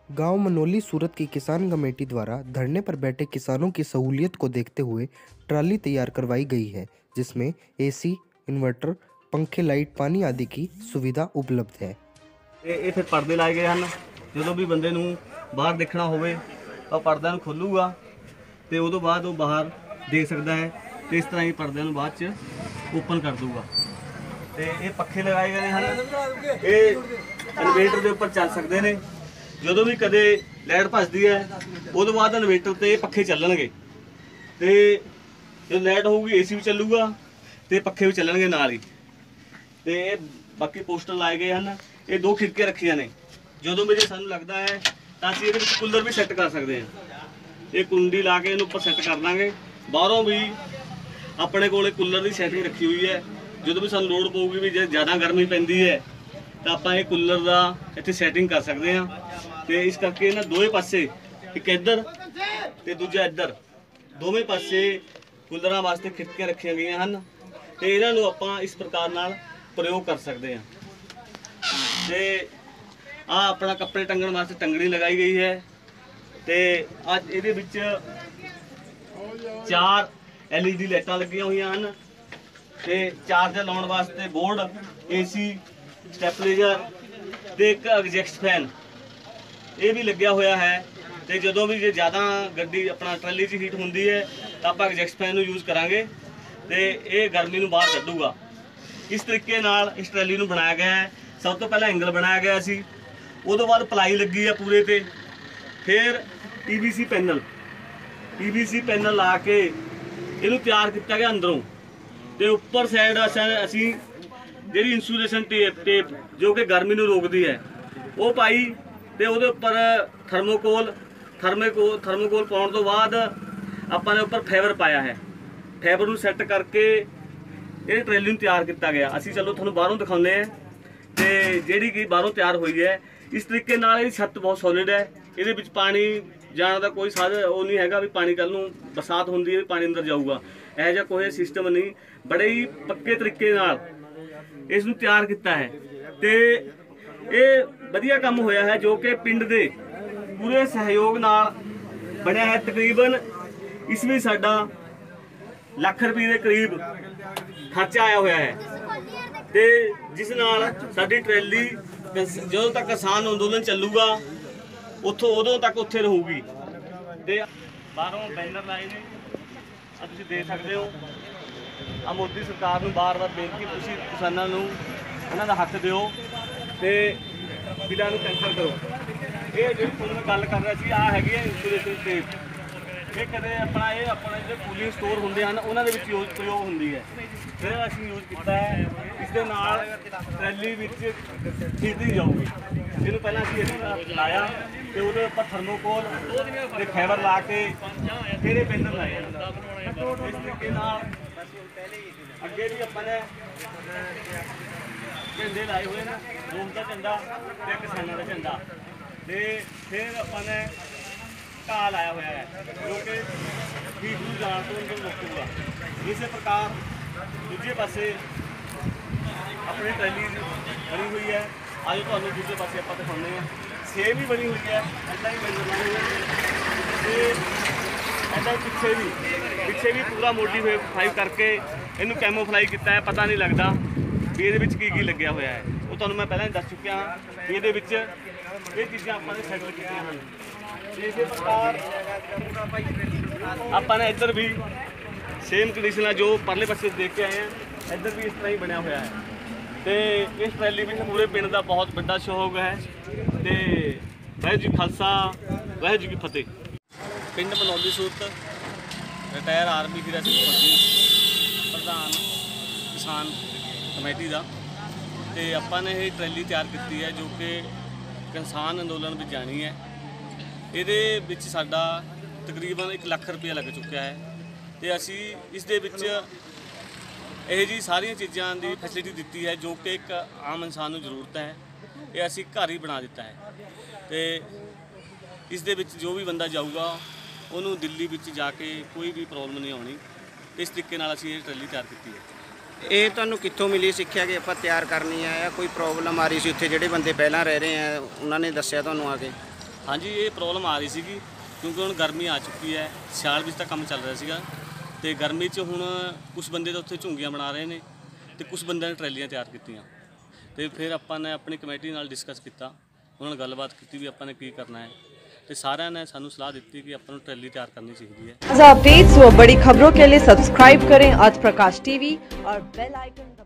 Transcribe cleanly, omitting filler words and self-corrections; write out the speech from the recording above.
गांव मनोली सूरत की किसान कमेटी द्वारा धरने पर बैठे किसानों की सहूलियत को देखते हुए ट्राली तैयार करवाई गई है, जिसमें एसी, इन्वर्टर, पंखे, लाइट, पानी आदि की सुविधा उपलब्ध है। ਇਹ ਫਿਰ ਪਰਦੇ ਲਾਏ ਗਏ ਹਨ। ਜਦੋਂ ਵੀ ਬੰਦੇ ਨੂੰ ਬਾਹਰ ਦੇਖਣਾ ਹੋਵੇ ਤਾਂ ਪਰਦਿਆਂ ਨੂੰ ਖੋਲੂਗਾ ਤੇ ਉਦੋਂ ਬਾਅਦ ਉਹ ਬਾਹਰ ਦੇਖ ਸਕਦਾ ਹੈ ਤੇ ਇਸ ਤਰ੍ਹਾਂ ਹੀ ਪਰਦਿਆਂ ਨੂੰ ਬਾਅਦ ਚ ਓਪਨ ਕਰ ਦੂਗਾ। ਤੇ ਇਹ ਪੱਖੇ ਲਗਾਏ ਗਏ ਹਨ, ਇਹ ਇਨਵੇਟਰ ਦੇ ਉੱਪਰ ਚੱਲ ਸਕਦੇ ਨੇ। ਜਦੋਂ ਵੀ ਕਦੇ ਲਾਈਟ ਭੱਜਦੀ ਹੈ ਉਦੋਂ ਬਾਅਦ ਇਨਵੇਟਰ ਤੇ ਪੱਖੇ ਚੱਲਣਗੇ ਤੇ ਜਦੋਂ ਲਾਈਟ ਹੋਊਗੀ ਏਸੀ ਵੀ ਚੱਲੂਗਾ ਤੇ ਪੱਖੇ ਵੀ ਚੱਲਣਗੇ ਨਾਲ ਹੀ। ਤੇ ਇਹ ਬਾਕੀ ਪੋਸਟਰ ਲਾਏ ਗਏ ਹਨ। ਇਹ ਦੋ ਖਿੜਕੀਆਂ ਰੱਖੀਆਂ ਨੇ, ਜਦੋਂ ਵੀ ਜੇ ਸਾਨੂੰ ਲੱਗਦਾ ਹੈ ਤਾਂ ਅਸੀਂ ਇਹਦੇ ਵਿੱਚ ਕੂਲਰ ਵੀ ਸੈੱਟ ਕਰ ਸਕਦੇ ਹਾਂ। ਇਹ ਕੁੰਡੀ ਲਾ ਕੇ ਇਹਨੂੰ ਉੱਪਰ ਸੈੱਟ ਕਰ ਦਾਂਗੇ। ਬਾਹਰੋਂ ਵੀ ਆਪਣੇ ਕੋਲ ਕੂਲਰ ਦੀ ਸੈਟਿੰਗ ਰੱਖੀ ਹੋਈ ਹੈ। ਜਦੋਂ ਵੀ ਸਾਨੂੰ ਲੋੜ ਪਊਗੀ ਵੀ ਜੇ ਜ਼ਿਆਦਾ ਗਰਮੀ ਪੈਂਦੀ ਹੈ ਤਾਂ ਆਪਾਂ ਇਹ ਕੂਲਰ ਦਾ ਇੱਥੇ ਸੈਟਿੰਗ ਕਰ ਸਕਦੇ ਹਾਂ। ਤੇ ਇਸ ਕਰਕੇ ਇਹਨਾਂ ਦੋਵੇਂ ਪਾਸੇ, ਇੱਕ ਇੱਧਰ ਤੇ ਦੂਜਾ ਇੱਧਰ, ਦੋਵੇਂ ਪਾਸੇ ਕੂਲਰਾਂ ਵਾਸਤੇ ਖਿੜਕੀਆਂ ਰੱਖੀਆਂ ਗਈਆਂ ਹਨ ਤੇ ਇਹਨਾਂ ਨੂੰ ਆਪਾਂ ਇਸ ਪ੍ਰਕਾਰ ਨਾਲ ਪ੍ਰਯੋਗ ਕਰ ਸਕਦੇ ਹਾਂ। ਤੇ ਆ ਆਪਣਾ ਕੱਪੜੇ ਟੰਗਣ ਵਾਸਤੇ ਟੰਗੜੀ ਲਗਾਈ ਗਈ ਹੈ ਤੇ ਅੱਜ ਇਹਦੇ ਵਿੱਚ 4 LED ਲਾਈਟਾਂ ਲੱਗੀਆਂ ਹੋਈਆਂ ਹਨ ਤੇ ਚਾਰਜਰ ਲਾਉਣ ਵਾਸਤੇ ਬੋਰਡ, AC, ਸਟੈਪਲੇਜ਼ਰ ਤੇ ਇੱਕ ਐਗਜ਼ੈਸਟ ਫੈਨ ਇਹ ਵੀ ਲੱਗਿਆ ਹੋਇਆ ਹੈ। ਤੇ ਜਦੋਂ ਵੀ ਜੇ ਜ਼ਿਆਦਾ ਗੱਡੀ ਆਪਣਾ ਟਰਾਲੀ 'ਚ ਹੀਟ ਹੁੰਦੀ ਹੈ ਤਾਂ ਆਪਾਂ ਐਗਜ਼ੈਸਟ ਫੈਨ ਨੂੰ ਯੂਜ਼ ਕਰਾਂਗੇ ਤੇ ਇਹ ਗਰਮੀ ਨੂੰ ਬਾਹਰ ਕੱਢੂਗਾ। ਇਸ ਤਰੀਕੇ ਨਾਲ ਇਸ ਟਰਾਲੀ ਨੂੰ ਬਣਾਇਆ ਗਿਆ ਹੈ। ਸਭ ਤੋਂ ਪਹਿਲਾਂ ਐਂਗਲ ਬਣਾਇਆ ਗਿਆ ਸੀ, ਉਹਦੋਂ ਬਾਅਦ ਪਲਾਈ ਲੱਗੀ ਹੈ ਪੂਰੇ ਤੇ, ਫਿਰ PVC ਪੈਨਲ ਲਾ ਕੇ ਇਹਨੂੰ ਤਿਆਰ ਕੀਤਾ ਗਿਆ ਅੰਦਰੋਂ। ਤੇ ਉੱਪਰ ਸਾਈਡ ਅਸੀਂ ਜਿਹੜੀ ਇਨਸੂਲੇਸ਼ਨ ਟੇਪ ਜੋ ਕਿ ਗਰਮੀ ਨੂੰ ਰੋਕਦੀ ਹੈ ਉਹ ਪਾਈ ਤੇ ਉਹਦੇ ਉੱਪਰ ਥਰਮੋਕੋਲ ਪਾਉਣ ਤੋਂ ਬਾਅਦ ਆਪਾਂ ਨੇ ਉੱਪਰ ਫਾਈਬਰ ਪਾਇਆ ਹੈ। ਫਾਈਬਰ ਨੂੰ ਸੈੱਟ ਕਰਕੇ ਇਹ ਟਰੇਲੀ ਨੂੰ ਤਿਆਰ ਕੀਤਾ ਗਿਆ। ਅਸੀਂ ਚਲੋ ਤੁਹਾਨੂੰ ਬਾਹਰੋਂ ਦਿਖਾਉਂਦੇ ਹਾਂ ਤੇ ਜਿਹੜੀ ਕਿ ਬਾਹਰੋਂ ਤਿਆਰ ਹੋਈ ਹੈ। ਇਸ ਤਰੀਕੇ ਨਾਲ ਇਹ ਛੱਤ ਬਹੁਤ ਸੋਲਿਡ ਹੈ। ਇਹਦੇ ਵਿੱਚ ਪਾਣੀ ਜਾਣ ਦਾ ਕੋਈ ਸਾਧਨ ਉਹ ਨਹੀਂ ਹੈਗਾ ਵੀ ਪਾਣੀ ਕੱਲ ਨੂੰ ਬਰਸਾਤ ਹੁੰਦੀ ਹੈ ਪਾਣੀ ਅੰਦਰ ਜਾਊਗਾ, ਇਹੋ ਜਿਹਾ ਕੋਈ ਸਿਸਟਮ ਨਹੀਂ। ਬੜੇ ਹੀ ਪੱਕੇ ਤਰੀਕੇ ਨਾਲ ਇਸ ਨੂੰ ਤਿਆਰ ਕੀਤਾ ਹੈ ਤੇ ਇਹ ਵਧੀਆ ਕੰਮ ਹੋਇਆ ਹੈ ਜੋ ਕਿ ਪਿੰਡ ਦੇ ਪੂਰੇ ਸਹਿਯੋਗ ਨਾਲ ਬਣਿਆ ਹੈ। ਤਕਰੀਬਨ ਇਸ ਵਿੱਚ ਸਾਡਾ ਲੱਖ ਰੁਪਏ ਦੇ ਕਰੀਬ ਖਰਚਾ ਆਇਆ ਹੋਇਆ ਹੈ ਤੇ ਜਿਸ ਨਾਲ ਸਾਡੀ ਟਰੈਲੀ ਜਦੋਂ ਤੱਕ ਕਿਸਾਨ ਅੰਦੋਲਨ ਚੱਲੂਗਾ ਉਦੋਂ ਤੱਕ ਉੱਥੇ ਰਹੂਗੀ। ਤੇ ਬਾਹਰੋਂ ਬੈਨਰ ਲਾਏ ਨੇ, ਤੁਸੀਂ ਦੇਖ ਸਕਦੇ ਹੋ। ਆ ਮੋਦੀ ਸਰਕਾਰ ਨੂੰ ਬਾਰ-ਬਾਰ ਬੇਨਤੀ, ਤੁਸੀਂ ਕਿਸਾਨਾਂ ਨੂੰ ਉਹਨਾਂ ਦਾ ਹੱਕ ਦਿਓ ਤੇ ਬਿੱਲਾਂ ਨੂੰ ਕੈਂਸਲ ਕਰੋ। ਇਹ ਜਿਹੜੀ ਤੁਹਾਨੂੰ ਮੈਂ ਗੱਲ ਕਰ ਰਿਹਾ ਸੀ, ਆਹ ਹੈਗੀ ਹੈ ਇਨਸੂਲੇਸ਼ਨ ਟੇਪ। ਇਹ ਕਦੇ ਆਪਣਾ ਜਿਹੜੇ ਕੂਲਿੰਗ ਸਟੋਰ ਹੁੰਦੇ ਹਨ ਉਹਨਾਂ ਦੇ ਵਿੱਚ ਪ੍ਰਯੋਗ ਹੁੰਦੀ ਹੈ। ਫਿਰ ਅਸੀਂ ਯੂਜ਼ ਕੀਤਾ ਹੈ। ਇਸ ਦੇ ਨਾਲ ਟਰੈਲੀ ਵਿੱਚ ਖਿੱਚਦੀ ਜਾਊਗੀ। ਜਿਹਨੂੰ ਪਹਿਲਾਂ ਅਸੀਂ ਇਹਨੂੰ ਲਾਇਆ ਤੇ ਉਹਦੇ ਉੱਪਰ ਥਰਮੋਕੋਲ ਤੇ ਫਾਈਬਰ ਲਾ ਕੇ ਫਿਰ ਇਹ ਪੈਨਲ ਲਾਏ। ਇਸ ਤਰੀਕੇ ਨਾਲ ਅੱਗੇ ਵੀ ਆਪਾਂ ਨੇ ਝੰਡੇ ਲਾਏ ਹੋਏ ਨੇ, ਰੋਮ ਦਾ ਝੰਡਾ ਤੇ ਕਿਸਾਨਾਂ ਦਾ ਝੰਡਾ। ਤੇ ਫਿਰ ਆਪਾਂ ਨੇ ਘਾਹ ਲਾਇਆ ਹੋਇਆ ਹੈ ਜੋ ਕਿ ਹੀਟ ਨੂੰ ਜਾਣ ਤੋਂ ਅੰਦਰ ਰੋਕੂਗਾ। ਇਸੇ ਪ੍ਰਕਾਰ ਦੂਜੇ ਪਾਸੇ ਆਪਣੀ ਟਰੈਲੀ ਬਣੀ ਹੋਈ ਹੈ। ਅੱਜ ਤੁਹਾਨੂੰ ਦੂਜੇ ਪਾਸੇ ਆਪਾਂ ਦਿਖਾਉਂਦੇ ਹਾਂ। ਸੇਮ ਹੀ ਬਣੀ ਹੋਈ ਹੈ, ਇੱਦਾਂ ਹੀ ਬਣੀ ਹੋਈ ਹੈ ਤੇ ਇੱਦਾਂ ਪਿੱਛੇ ਵੀ ਪੂਰਾ ਮੋਡੀਫਾਈ ਕਰਕੇ ਇਹਨੂੰ ਕੈਮੋਫਲਾਈ ਕੀਤਾ ਹੈ। ਪਤਾ ਨਹੀਂ ਲੱਗਦਾ ਵੀ ਇਹਦੇ ਵਿੱਚ ਕੀ ਲੱਗਿਆ ਹੋਇਆ ਹੈ। ਉਹ ਤੁਹਾਨੂੰ ਮੈਂ ਪਹਿਲਾਂ ਹੀ ਦੱਸ ਚੁੱਕਿਆ ਹਾਂ ਕਿ ਇਹਦੇ ਵਿੱਚ ਇਹ ਚੀਜ਼ਾਂ ਆਪਾਂ ਨੇ ਸੈੱਟ ਕੀਤੀਆਂ ਹਨ। ਇਸੇ ਪ੍ਰਕਾਰ ਆਪਾਂ ਨੇ ਇੱਧਰ ਵੀ ਸੇਮ ਕੰਡੀਸ਼ਨ ਆ ਜੋ ਪਰਲੇ ਪਾਸੇ ਦੇਖ ਕੇ ਆਏ ਹਾਂ, ਇੱਧਰ ਵੀ ਇਸ ਤਰ੍ਹਾਂ ਹੀ ਬਣਿਆ ਹੋਇਆ ਹੈ। ਤੇ ਇਸ ਟਰੈਲੀ ਵਿੱਚ ਪੂਰੇ ਪਿੰਡ ਦਾ ਬਹੁਤ ਵੱਡਾ ਸਹਿਯੋਗ ਹੈ ਤੇ ਵਾਹਿਗੁਰੂ ਜੀ ਖਾਲਸਾ ਵਾਹਿਗੁਰੂ ਜੀ ਕੀ ਫਤਿਹ। ਪਿੰਡ ਮਨੌਲੀ ਸੂਰਤ, ਰਿਟਾਇਰ ਆਰਮੀ ਵੀਰ ਸਿੰਘ ਫੌਜੀ, ਪ੍ਰਧਾਨ ਕਿਸਾਨ ਕਮੇਟੀ ਦਾ। ਤੇ ਆਪਾਂ ਨੇ ਇਹ ਟਰੈਲੀ ਤਿਆਰ ਕੀਤੀ ਹੈ ਜੋ ਕਿ ਕਿਸਾਨ ਅੰਦੋਲਨ ਵਿੱਚ ਜਾਣੀ ਹੈ। ਇਹਦੇ ਵਿੱਚ ਸਾਡਾ ਤਕਰੀਬਨ 1 ਲੱਖ ਰੁਪਇਆ ਲੱਗ ਚੁੱਕਿਆ ਹੈ ਤੇ ਅਸੀਂ ਇਸ ਦੇ ਵਿੱਚ ਇਹ ਜੀ ਸਾਰੀਆਂ ਚੀਜ਼ਾਂ ਦੀ ਫੈਸਿਲਿਟੀ ਦਿੱਤੀ ਹੈ ਜੋ ਕਿ ਇੱਕ ਆਮ ਇਨਸਾਨ ਨੂੰ ਜ਼ਰੂਰਤ ਹੈ। ਇਹ ਅਸੀਂ ਘਰ ਹੀ ਬਣਾ ਦਿੱਤਾ ਹੈ ਤੇ ਇਸ ਦੇ ਵਿੱਚ ਜੋ ਵੀ ਬੰਦਾ ਜਾਊਗਾ ਉਹਨੂੰ ਦਿੱਲੀ ਵਿੱਚ ਜਾ ਕੇ ਕੋਈ ਵੀ ਪ੍ਰੋਬਲਮ ਨਹੀਂ ਆਉਣੀ। ਇਸ ਤਰੀਕੇ ਨਾਲ ਅਸੀਂ ਇਹ ਟਰੈਲੀ ਤਿਆਰ ਕੀਤੀ ਹੈ। ਇਹ ਤੁਹਾਨੂੰ ਕਿੱਥੋਂ ਮਿਲੀ ਸਿੱਖਿਆ ਕਿ ਆਪਾਂ ਤਿਆਰ ਕਰਨੀ ਹੈ ਜਾਂ ਕੋਈ ਪ੍ਰੋਬਲਮ ਆ ਰਹੀ ਸੀ ਉੱਥੇ ਜਿਹੜੇ ਬੰਦੇ ਪਹਿਲਾਂ ਰਹਿ ਰਹੇ ਆ ਉਹਨਾਂ ਨੇ ਦੱਸਿਆ ਤੁਹਾਨੂੰ ਆ ਕੇ? ਹਾਂਜੀ ਇਹ ਪ੍ਰੋਬਲਮ ਆ ਰਹੀ ਸੀਗੀ ਕਿਉਂਕਿ ਹੁਣ ਗਰਮੀ ਆ ਚੁੱਕੀ ਹੈ। ਸਿਆਲ ਵਿੱਚ ਤਾਂ ਕੰਮ ਚੱਲ ਰਿਹਾ ਸੀਗਾ ਤੇ ਗਰਮੀ 'ਚ ਹੁਣ ਕੁਝ ਬੰਦੇ ਤਾਂ ਉੱਥੇ ਝੁੰਗੀਆਂ ਬਣਾ ਰਹੇ ਨੇ ਤੇ ਕੁਝ ਬੰਦਿਆਂ ਨੇ ਟਰੈਲੀਆਂ ਤਿਆਰ ਕੀਤੀਆਂ ਤੇ ਫਿਰ ਆਪਾਂ ਨੇ ਆਪਣੀ ਕਮੇਟੀ ਨਾਲ ਡਿਸਕਸ ਕੀਤਾ, ਉਹਨਾਂ ਨਾਲ ਗੱਲਬਾਤ ਕੀਤੀ ਵੀ ਆਪਾਂ ਨੇ ਕੀ ਕਰਨਾ ਹੈ ਤੇ ਸਾਰਿਆਂ ਨੇ ਸਾਨੂੰ ਸਲਾਹ ਦਿੱਤੀ ਕਿ ਆਪਾਂ ਨੂੰ ਟਰੈਲੀ ਤਿਆਰ ਕਰਨੀ ਚਾਹੀਦੀ ਹੈ। अपडेट्स व बड़ी खबरों के लिए सब्सक्राइब करें आज प्रकाश टीवी और बेल आइकन